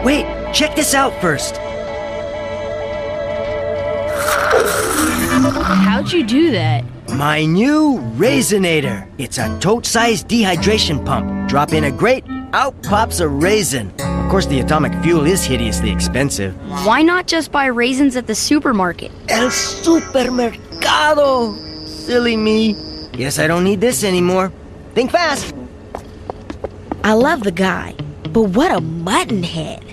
Wait, check this out first. How'd you do that? My new Raisinator. It's a tote-sized dehydration pump. Drop in a grate, out pops a raisin. Of course, the atomic fuel is hideously expensive. Why not just buy raisins at the supermarket? El Supermercado! Silly me. Guess I don't need this anymore. Think fast. I love the guy, but what a mutton head.